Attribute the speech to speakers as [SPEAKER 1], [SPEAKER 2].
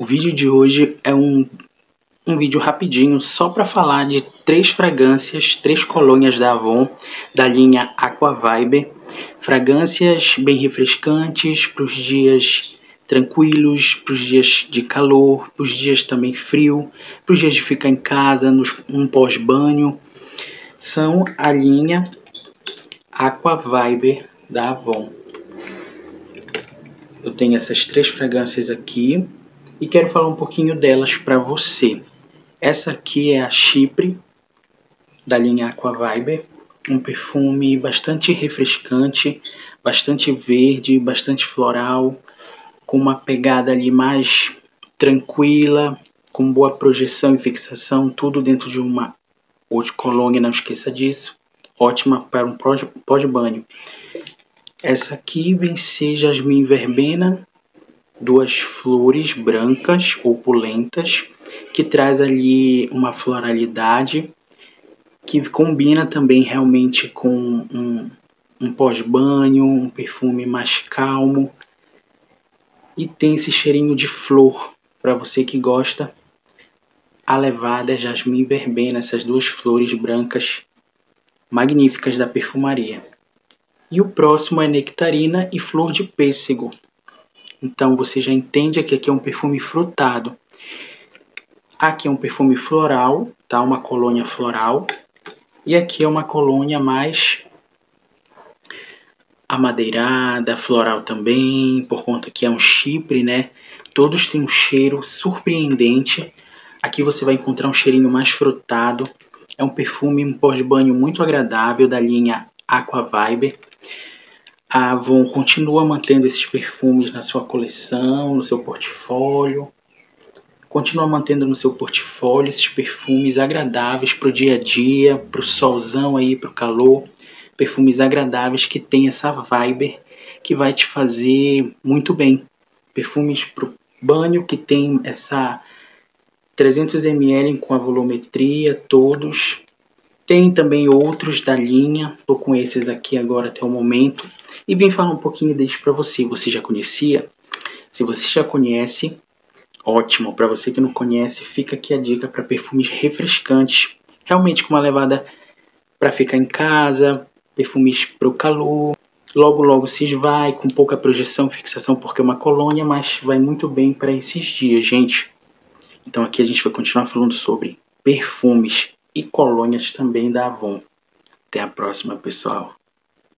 [SPEAKER 1] O vídeo de hoje é um vídeo rapidinho só para falar de 3 fragrâncias, 3 colônias da Avon, da linha Aqua Vibe. Fragrâncias bem refrescantes para os dias tranquilos, para os dias de calor, para os dias também frio, para os dias de ficar em casa, num pós-banho. São a linha Aqua Vibe da Avon. Eu tenho essas 3 fragrâncias aqui e quero falar um pouquinho delas para você. Essa aqui é a Chypre, da linha Aqua Vibe, um perfume bastante refrescante, bastante verde, bastante floral, com uma pegada ali mais tranquila, com boa projeção e fixação, tudo dentro de uma eau de cologne, não esqueça disso, ótima para um pós-banho. Essa aqui vem ser jasmim verbena, 2 flores brancas opulentas, que traz ali uma floralidade que combina também realmente com um pós-banho, um perfume mais calmo, e tem esse cheirinho de flor para você que gosta. A levada é jasmim verbena, essas 2 flores brancas magníficas da perfumaria. E o próximo é nectarina e flor de pêssego. Então você já entende que aqui é um perfume frutado. Aqui é um perfume floral, tá? Uma colônia floral. E aqui é uma colônia mais amadeirada, floral também, por conta que é um Chypre, né? Todos têm um cheiro surpreendente. Aqui você vai encontrar um cheirinho mais frutado. É um perfume, um pós-banho muito agradável da linha Aqua Vibe. A Avon continua mantendo esses perfumes na sua coleção, no seu portfólio. Continua mantendo no seu portfólio esses perfumes agradáveis para o dia a dia, para o solzão aí, para o calor. Perfumes agradáveis que tem essa vibe que vai te fazer muito bem. Perfumes para o banho que tem essa 300 ml com a volumetria, todos. Tem também outros da linha, estou com esses aqui agora até o momento. E vim falar um pouquinho deles para você. Você já conhecia? Se você já conhece, ótimo. Para você que não conhece, fica aqui a dica para perfumes refrescantes. Realmente com uma levada para ficar em casa, perfumes para o calor. Logo, logo se esvai, com pouca projeção e fixação porque é uma colônia, mas vai muito bem para esses dias, gente. Então aqui a gente vai continuar falando sobre perfumes e colônias também da Avon. Até a próxima, pessoal.